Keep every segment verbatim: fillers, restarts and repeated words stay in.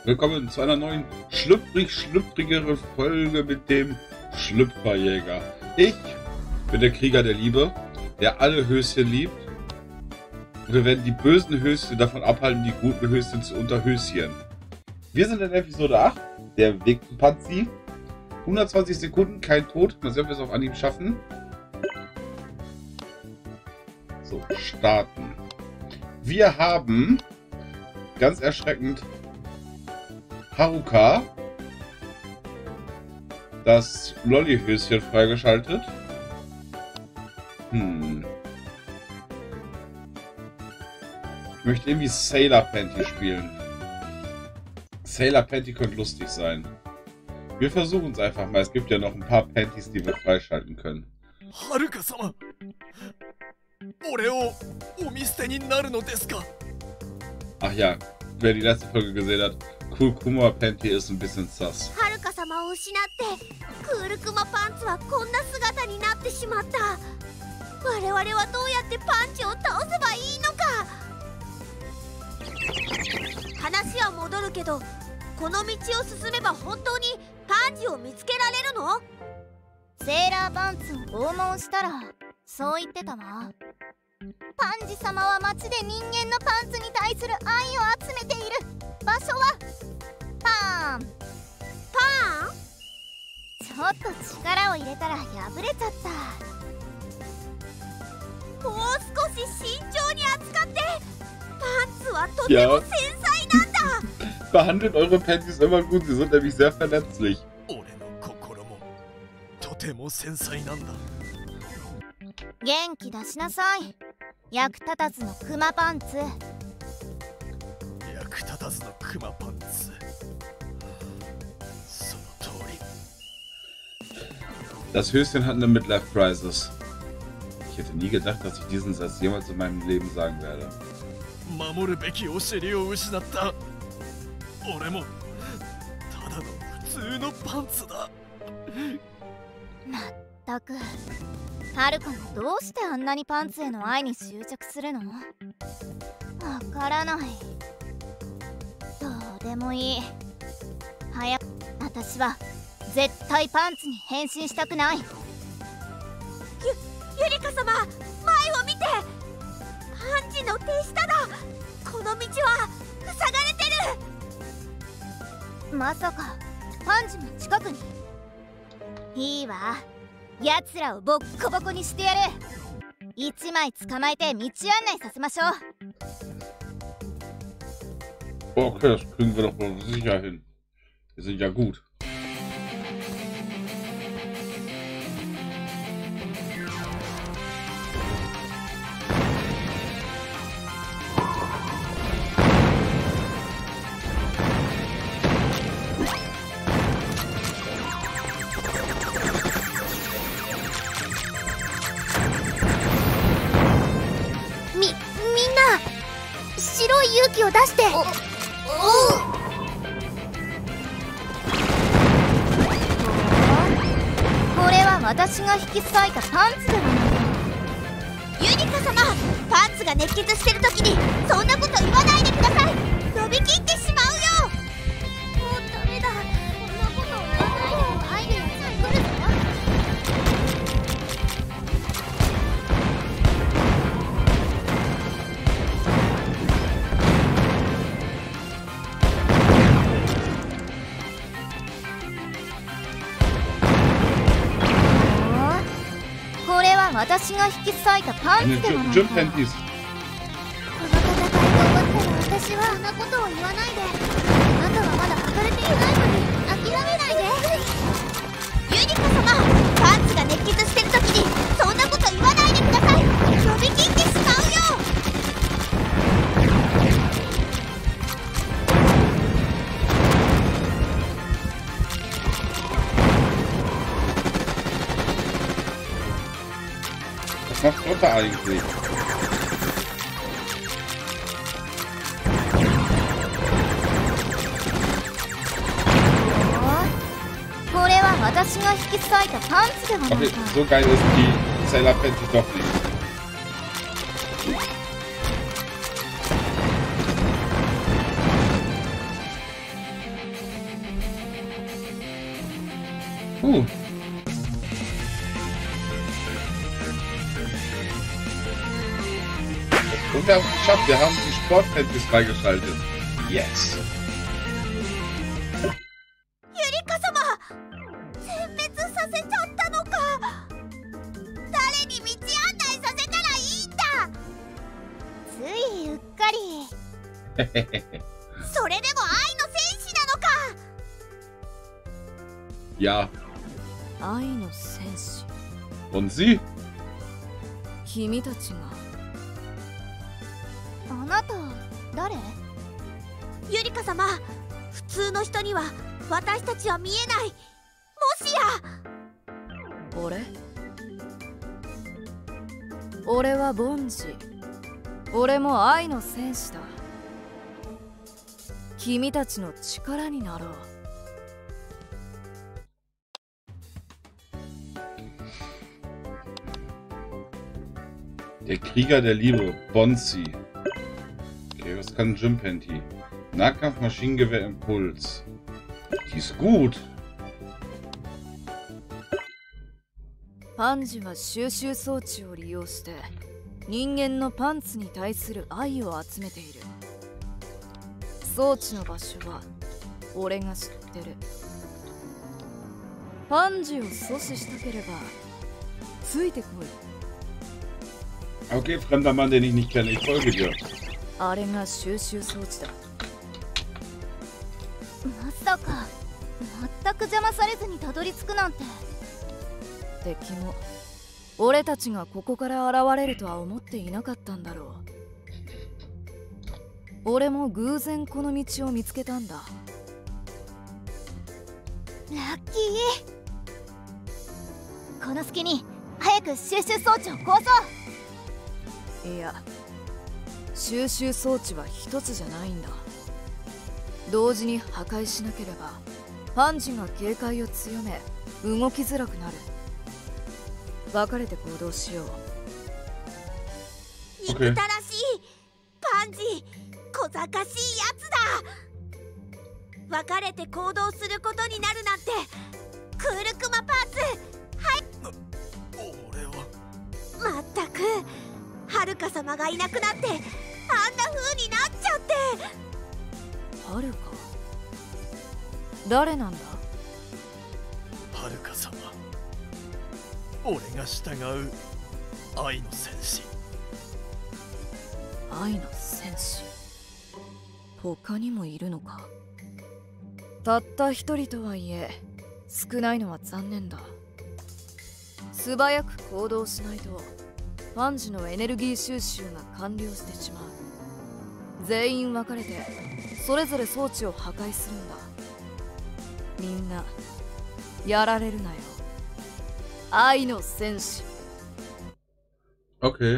Willkommen zu einer neuen schlüpfrig-schlüpfrigeren Folge mit dem Schlüpferjäger. Ich bin der Krieger der Liebe, der alle Höschen liebt. Und wir werden die bösen Höschen davon abhalten, die guten Höschen zu unterhöschen. Wir sind in Episode acht, der Weg zum Panzi. hundertzwanzig Sekunden, kein Tod. Mal sehen, ob wir es auf Anhieb schaffen. So, starten. Wir haben, ganz erschreckend, Haruka, das Lolli-Höschen freigeschaltet. Hm. Ich möchte irgendwie Sailor Panty spielen. Sailor Panty könnte lustig sein. Wir versuchen es einfach mal. Es gibt ja noch ein paar Panties, die wir freischalten können. Haruka-sama! Ach ja, wer die letzte Folge gesehen hat, Kurkuma Panty ist ein bisschen sass. Haruka-samaを失ってクールクマパンツはこんな姿になってしまった。我々はどうやってパンチを倒せばいいのか。話は戻るけど、この道を進めば本当にパンチを見つけられるの？セーラーパンツを拷問したらそう言ってたわ。パンジ様は街で人間のパンツに対する愛を集めている。場所はパンパン。ちょっと力を入れたら破れちゃった。もう少し慎重に扱って。パンツはとても繊細なんだ。 Behandelt eure Panties immer gut, sie sind nämlich sehr verletzlich. 俺の心もとても繊細なんだ。 元気出しなさい。役立たずのクマパンツ。 役立たずのクマパンツ。その通り。 Das Höschen hat eine Midlife Crisis. Ich hätte nie gedacht, dass ich diesen Satz jemals in meinem Leben sagen werde. 守るべきお尻を失った。俺もただの普通のパンツだ。 まったく。ハルカもどうしてあんなにパンツへの愛に執着するの？わからない。どうでもいい。早く。私は絶対パンツに変身したくない。ゆ、ゆりか様、前を見て。パンチの手下だ。この道は塞がれてる。まさかパンチも近くに。いいわ。奴らをボッコボコにしてやる。一枚捕まえて道案内させましょう。 Okay, das kriegen wir doch wohl sicher hin. Wir sind ja gut. み、みんな白い勇気を出して。お、おう。これは私が引き裂いたパンツではない。ユニカ様、パンツが熱血してる時にそんなこと言わないでください。伸びきってしまうよ。もうダメだ。こんなこと言わないで。アイデア作るぞ。私が引き裂いたパンツではないか。この戦いが終わったら私はそんなことを言わないで。あなたはまだ履かれていないのに諦めないで。ユニカ様、パンツが熱血してる時にそんなこと言わないでください。伸びきってしまうよ。 Was macht Otter eigentlich? これは私が引き裂いたパンツではないか。 Okay, so geil ist die Sailor Panty doch nicht. Uh. Und wir haben es geschafft. Wir haben die Sportkenntnis freigeschaltet. Yes. Yurika様、全滅させちゃったのか。誰に道案内させたらいいんだ。ついうっかり。それでも愛の戦士なのか。 Ja. 愛の戦士。 Und sie? 君たちが。 あなた誰？ゆりか様、普通の人には私たちは見えない。もしや俺？俺はボンジ。俺も愛の戦士だ。君たちの力になろう。 Der Krieger der Liebe, Bonzi. Okay, was kann Jimpanty? Nahkampf, Maschinengewehr, Impuls. Die ist gut. パンジは収集装置を利用して人間のパンツに対する愛を集めている。装置の場所は俺が知ってる。パンジを阻止したければついてこい。 Okay, fremder Mann, den ich nicht kenne, ich folge dir. あれが収集装置だ。 まさか全く邪魔されずにたどり着くなんて。 敵も俺たちがここから現れるとは思っていなかったんだろう。俺も偶然この道を見つけたんだ。 ラッキー。この隙に早く収集装置を壊そう。 いや、収集装置は一つじゃないんだ。同時に破壊しなければパンジが警戒を強め動きづらくなる。分かれて行動しよう。 憎たらしいパンジ、小賢しいやつだ。分かれて行動することになるなんて。クールクマパーツ、はい。 俺はまったくはるか様がいなくなってあんな風になっちゃって。 はるか誰なんだ。 はるか様、俺が従う愛の戦士。 愛の戦士、他にもいるのか。たった一人とはいえ少ないのは残念だ。素早く行動しないとパンジのエネルギー収集が完了してしまう。全員分かれてそれぞれ装置を破壊するんだ。みんなやられるなよ、愛の戦士。 Okay.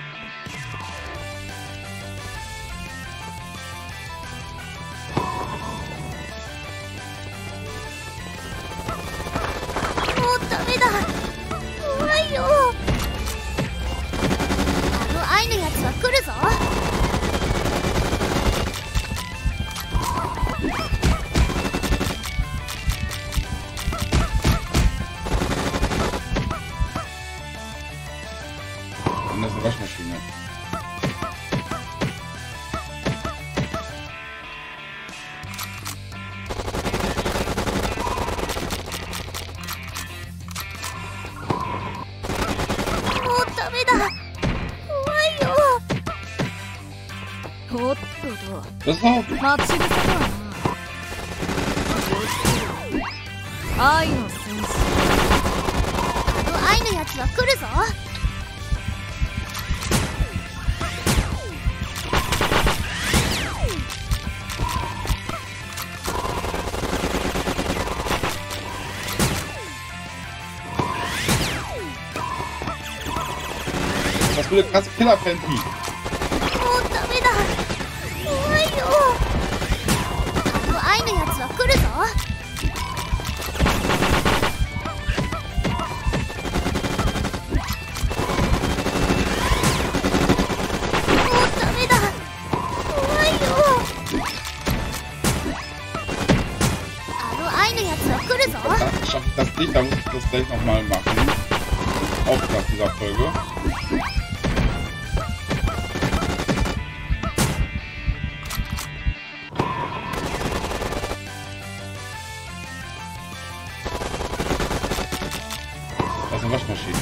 もうダメだ、怖いよ。あの愛のやつは来るぞ。 Das ist eine Waschmaschine. Das ist auch. 待ち伏せだな。愛の戦士。 あの愛のやつは来るぞ。 Was für eine krasse Killer-Panty. もうダメだ、怖いよ。あの愛のやつは来るぞ。もうダメだ、怖いよ。あの愛のやつは来るぞ。 schaffe ich das nicht, dann muss ich das gleich nochmal machen. Auftrag dieser Folge. Das ist eine Waschmaschine.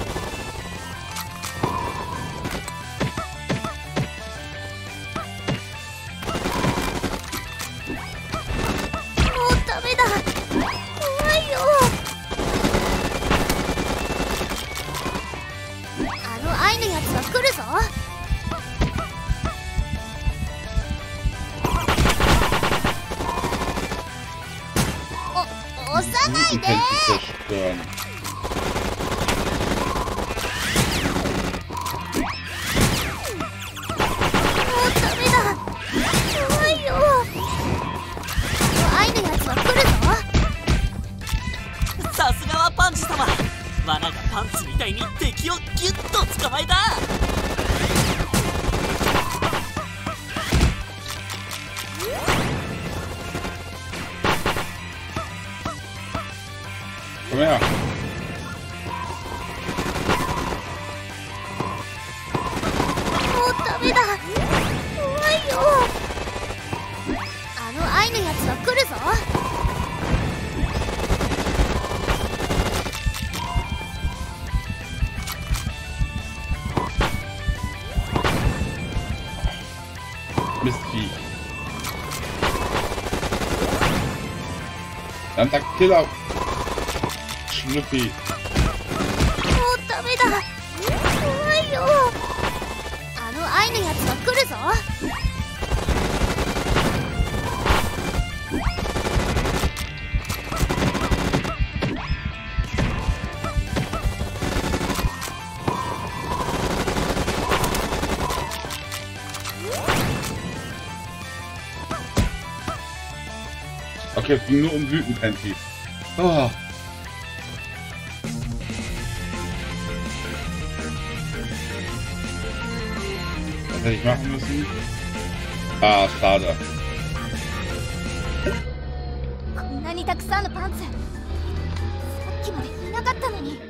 Zerstören. さすがはパンチ様。罠がパンツみたいに敵をギュッと捕まえた。 Komm her. Oh, ダメだ。怖いよ。あの愛のやつは来るぞ。 Mistvieh. Dann der Killer. Schnüppi. もうダメだ。怖いよ。あの愛のやつは来るぞ。 Okay, es ging nur um Wütenpanty. Oh. Was hätte ich machen müssen? Ah, schade. こんなにたくさんのパンツ。さっきまでいなかったのに。ちょ、ちょ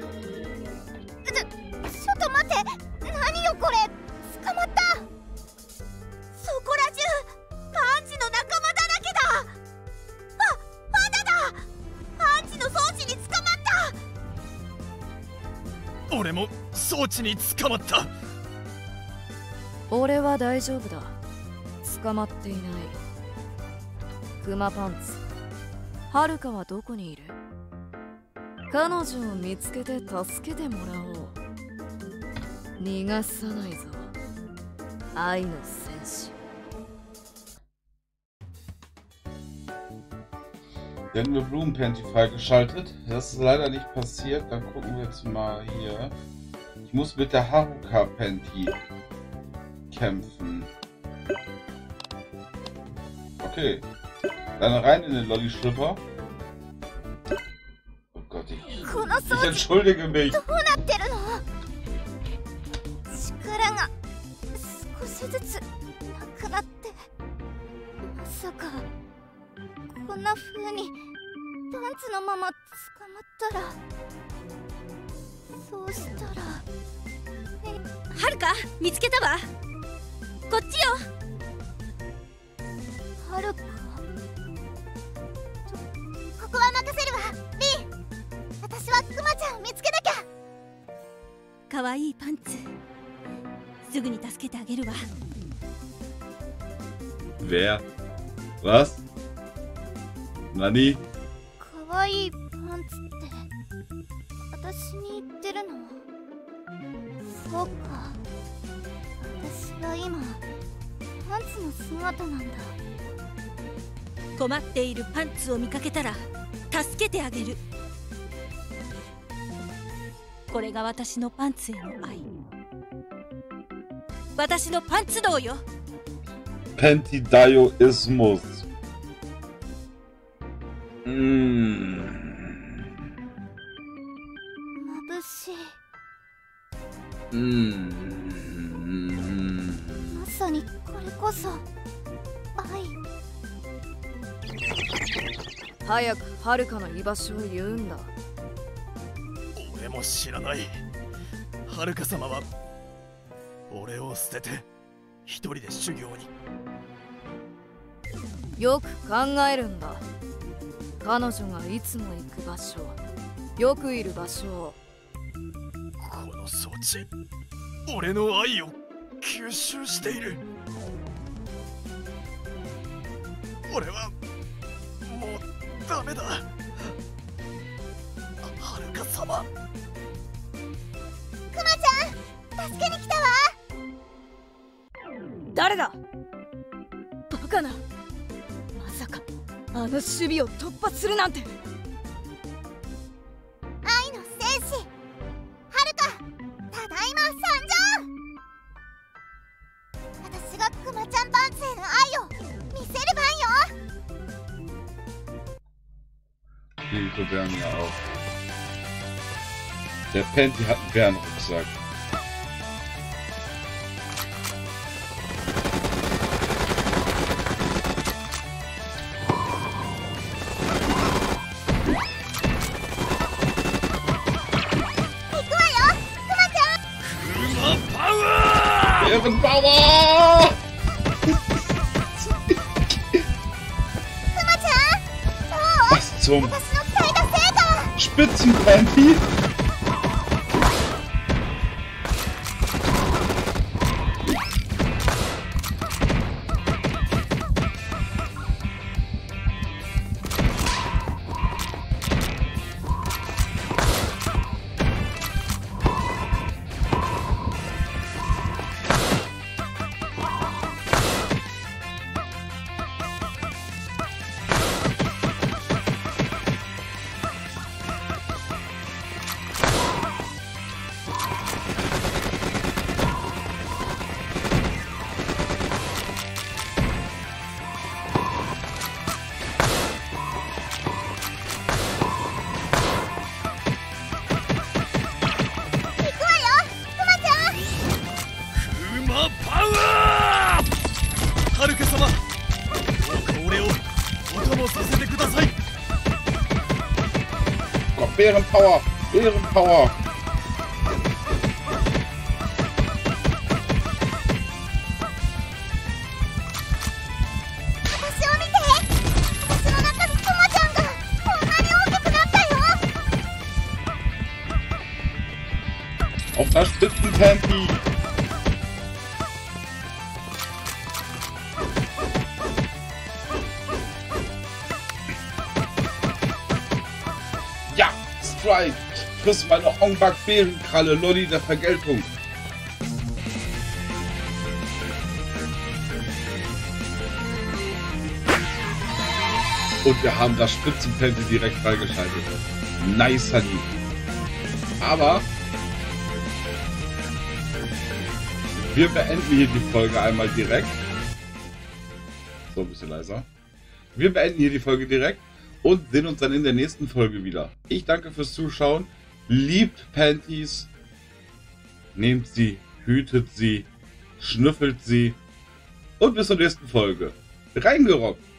っと待って。何よこれ。捕まった。そこら中パンチの仲間だらけだ。あ、パンダだ。パンチの装置に捕まった。 俺も装置に捕まった。 俺は大丈夫だ。捕まっていない。クマパンツ、はるかはどこにいる？彼女を見つけて助けてもらおう。逃がさないぞ、愛の戦士。 Wir haben eine Blumenpanty freigeschaltet. Das ist leider nicht passiert. Dann gucken wir jetzt mal hier. Ich muss mit der Haruka Panty kämpfen. Okay. Dann rein in den Lolli-Schlipper. Oh Gott, ich, ich entschuldige mich. どうなってるの？力が少しずつなくなって、まさかこんな風にパンツのまま捕まったら、そうしたら、はるか見つけたわ。こっちよ。はるか、ここは任せるわ。リン、私はクマちゃんを見つけなきゃ。 かわいいパンツ、すぐに助けてあげるわ。 Wer? Was? Nani? かわいいパンツって私に言ってるの？そうか、私は今パンツの姿なんだ。 困っているパンツを見かけたら助けてあげる。これが私のパンツへの愛。私のパンツ道よ。 Panty-Daoismus. Mm. 眩しい。 Mm. まさにこれこそ愛。 早くはるかの居場所を言うんだ。 俺も知らない。はるか様は俺を捨てて一人で修行に。 よく考えるんだ。彼女がいつも行く場所、よくいる場所を。 この装置、俺の愛を吸収している。俺はもうダメだ。はるか様。 クマちゃん、助けに来たわ。 誰だ？バカな。まさかあの守備を突破するなんて。 愛の戦士、はるか、ただいま参上。私がクマちゃんパンツへの愛を見せる番よ。 Die bewerben ja auch. Der Panty hat einen Bärenrucksack. Bärenpower! Was zum Spitzenpanty? Bärenpower! Bärenpower! Auf das Spitzenpanty! Ja! Strike! Friss meine Ongback-Bärenkralle, Lolli der Vergeltung! Und wir haben das Spitzenpanty direkt freigeschaltet. Nice, Honey. Aber wir beenden hier die Folge einmal direkt. So, ein bisschen leiser. Wir beenden hier die Folge direkt und sehen uns dann in der nächsten Folge wieder. Ich danke fürs Zuschauen. Liebt Panties. Nehmt sie, hütet sie, schnüffelt sie. Und bis zur nächsten Folge. Reingerockt!